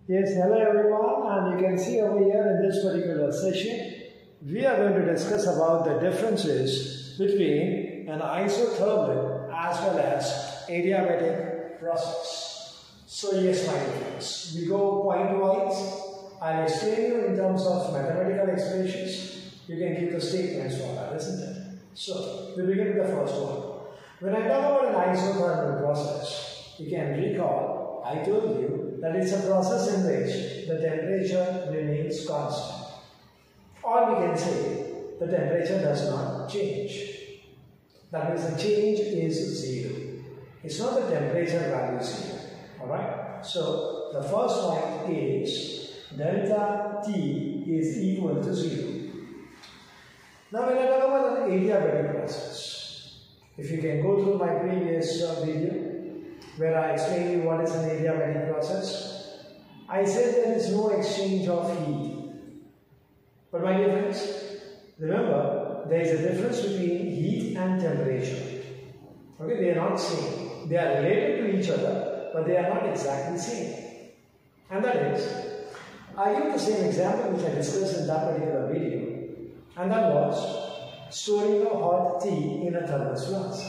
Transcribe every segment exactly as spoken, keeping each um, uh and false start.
Yes, hello everyone, and you can see over here in this particular session, we are going to discuss about the differences between an isothermal as well as adiabatic process. So yes, my friends, we go point wise. I'll explain you in terms of mathematical expressions. You can give the statements for that, isn't it? So we begin with the first one. When I talk about an isothermal process, you can recall I told you that it's a process in which the temperature remains constant. Or we can say the temperature does not change. That means the change is zero. It's not the temperature value zero. Alright? So the first point is delta T is equal to zero. Now when I talk about an adiabatic process, if you can go through my previous uh, video where I explain you what is an adiabatic process, I said there is no exchange of heat. But my dear friends, remember there is a difference between heat and temperature. Okay, they are not same. They are related to each other, but they are not exactly same. And that is, I give the same example which I discussed in that particular video, and that was storing a hot tea in a thermos flask.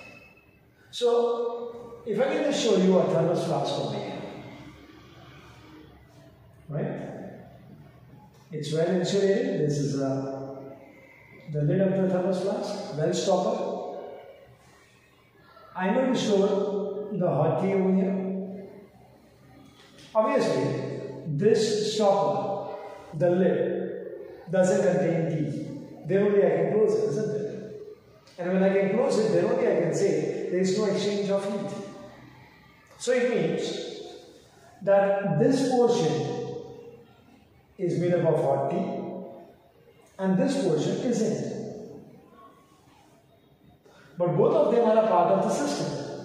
So, if I can just show you a thermos flask over here, right? It's well insulated. This is uh, the lid of the thermos flask, well stopper. I'm going to store the hot tea over here. Obviously, this stopper, the lid, doesn't contain tea. Then only I can close it, isn't it? And when I can close it, then only I can say there is no exchange of heat. So it means that this portion is made up of hot tea and this portion isn't. But both of them are a part of the system.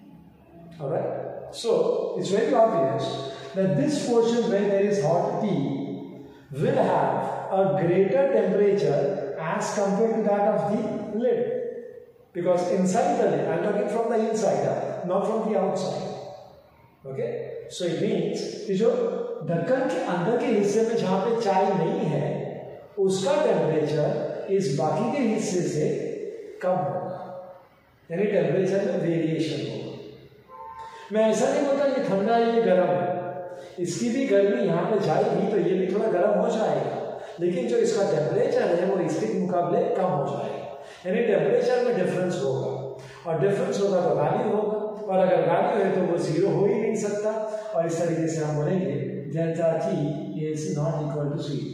Alright? So it's very obvious that this portion where there is hot tea will have a greater temperature as compared to that of the lid. Because inside the lid, I am talking from the inside, not from the outside. Okay? So it means कि जो ढक्कन के अंदर के हिस्से में जहाँ पे चाय नहीं है, उसका टेम्परेचर इस बाकी के हिस्से से कम होगा, यानी टेम्परेचर में वेरिएशन होगा। मैं ऐसा नहीं बोलता ये ठंडा है ये गर्म है, इसकी भी गर्मी यहाँ पे जाएगी तो ये भी थोड़ा गर्म हो जाएगा, लेकिन जो इसका टेम्परेचर है वो इसके मुकाबले कम हो जाएगा, यानी टेम्परेचर में डिफरेंस होगा, और डिफरेंस होगा तो वैल्यू होगा, और अगर वैल्यू है तो वो जीरो हो ही नहीं सकता, और इस तरीके से हम बोलेंगे delta T is not equal to zero.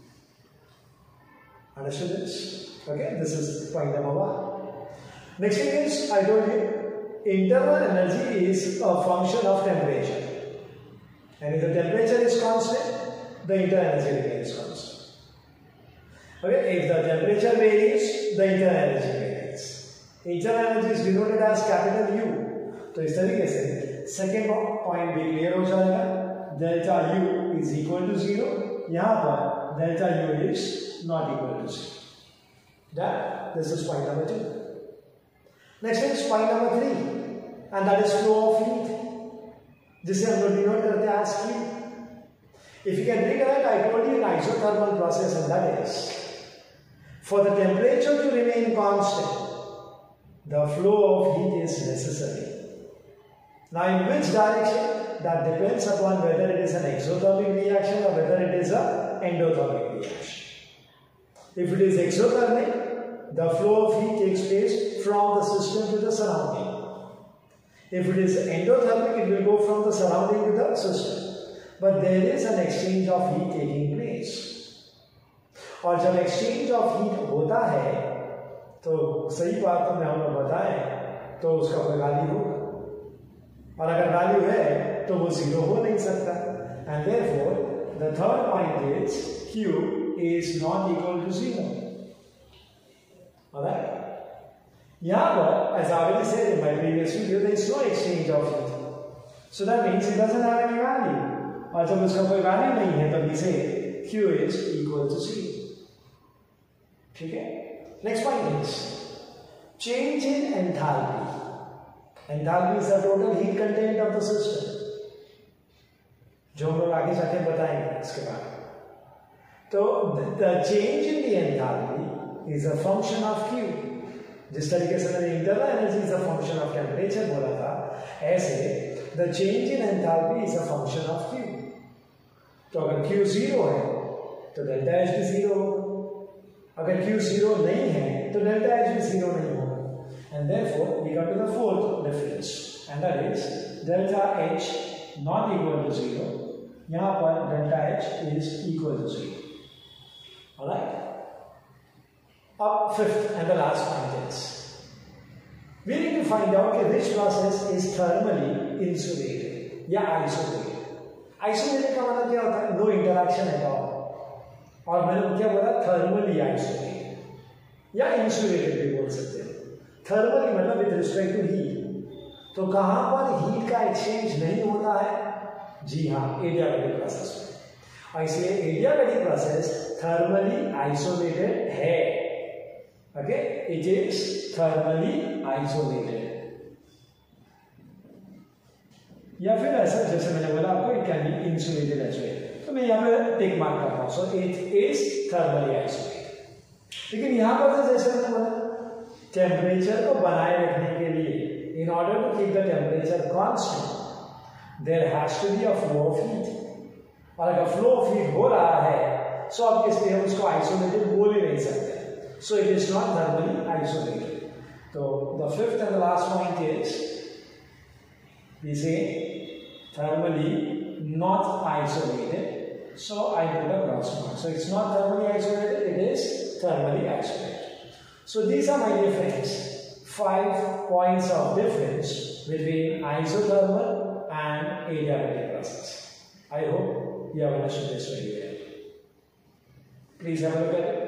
Understood this? Okay, this is point number one. Next thing is, I told you, internal energy is a function of temperature, and if the temperature is constant, the internal energy remains constant. Okay, if the temperature varies, the internal energy varies. Internal energy is denoted as capital U. तो इस तरीके से second point भी clear हो जाएगा. Delta U is equal to zero. यहाँ पर delta U is not equal to zero. That this is point number two. Next is point number three, and that is flow of heat, जिसे हम लोग denote करते हैं as Q. If you can recollect, I told you an isothermal process, and that is for the temperature to remain constant, the flow of heat is necessary. Now, in which direction? That depends upon whether it is an exothermic reaction or whether it is an endothermic reaction. If it is exothermic, the flow of heat takes place from the system to the surrounding. If it is endothermic, it will go from the surrounding to the system. But there is an exchange of heat taking place. और जब exchange of heat होता है, तो सही बात तो मैं हमने बताया, तो उसका कोई वैल्यू होगा. और अगर वैल्यू है तो वो जीरो हो नहीं सकता. And therefore the third point is Q is not equal to zero. Alright? यहाँ पर, as I already said in my previous video, there is no exchange of heat. So that means it doesn't have any value. और जब उसका कोई value नहीं है तब इसे Q is equal to zero. ठीक है? Next point is change in enthalpy. Enthalpy is the total heat content of the system. जो हम लोग आगे जाके बताएंगे इसके बारे में। तो the change in the enthalpy is a function of Q. जिस तरीके से मैंने internal energy is a function of temperature बोला था, ऐसे the change in enthalpy is a function of Q. तो अगर क्यू जीरो है तो डेल्टा एच भी जीरो होगा, अगर क्यू जीरो नहीं है तो डेल्टा एच भी जीरो नहीं होगा। And therefore we come to the fourth difference and that is delta H not equal to zero. यहां पर delta H is equal to zero. Alright, अब fifth and the last point is we need to find out कि which process is thermally insulated या isolated। isolated का मतलब क्या होता है? no interaction at all। और मैंने क्या बोला? thermally isolated या insulated भी बोल सकते हो। thermally मतलब with respect to heat। तो कहां पर heat का exchange नहीं होता है? जी हाँ, adiabatic process में। और इसलिए adiabatic process thermally isolated है। Okay, it is thermally isolated। या फिर ऐसा जैसे मैंने बोला आपको, it can be insulated as well। तो मैं यहाँ पे टिक मार्क करता हूँ, so it is thermally isolated। लेकिन यहाँ पर तो जैसे मैंने बोला, टेम्परेचर को बनाए रखने के लिए, in order to keep the temperature constant, there has to be a flow of heat। और अगर flow of heat हो रहा है, so obviously हम उसको isolated बोल ही नहीं सकते। So it is not thermally isolated। So the fifth and the last point is we say thermally not isolated। So I put a cross mark। So it's not thermally isolated, it is thermally isolated। So these are, my dear friends, five points of difference between isothermal and adiabatic process। I hope you have understood this very well। Please have a look at it।